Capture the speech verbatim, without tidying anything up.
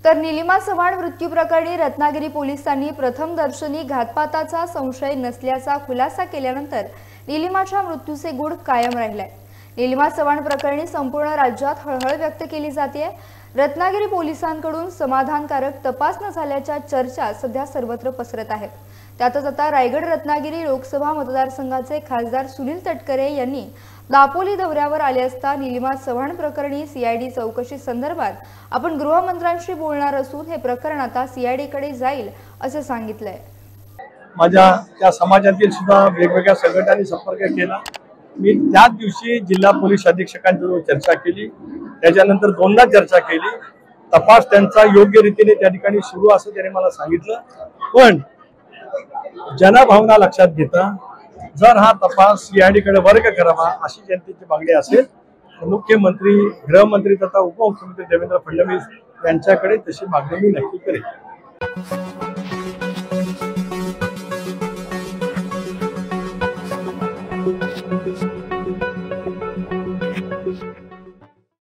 तर निलिमा चव्हाण मृत्यू प्रकरणी रत्नागिरी पोलिसांनी प्रथमदर्शनी घातपाताचा संशय नसल्याचा खुलासा केल्यानंतर निलिमाच्या मृत्यूचे गूढ कायम राहिले। निलिमा चव्हाण प्रकरणी संपूर्ण राज्यात हळहळ व्यक्त केली जाते। रत्नागिरी पोलिसांकडून समाधानकारक तपास न झाल्याच्या चर्चा सध्या सर्वत्र पसरत आहेत। त्यातच आता रायगड रत्नागिरी लोकसभा मतदारसंघाचे खासदार सुनील तटकरे यांनी दापोली दौऱ्यावर आले असता निलिमा चव्हाण प्रकरणी सीआयडी चौकशी संदर्भात आपण गृहमंत्र्यांशी बोलणार असून हे प्रकरण आता सीआयडी कडे जाईल असे सांगितलंय। माझ्या त्या समाजातील सुद्धा वेगवेगळ्या संघटनांनी संपर्क केला। मी त्याच दिवशी जिल्हा पोलीस अधीक्षकांसोबत चर्चा केली, त्याच्यानंतर दोनदा चर्चा केली। तपास त्यांचा योग्य रीतीने त्या ठिकाणी सुरू असं त्याने मला सांगितलं, पण जनभावना लक्षात घेता जर हा तपास सीआयडी कडे वर्ग करावा अशी जनतेची मागणी असेल तर मुख्यमंत्री, गृहमंत्री तथा उपमुख्यमंत्री देवेंद्र फडणवीस यांच्याकडे तशी मागणी मी नक्की करेन।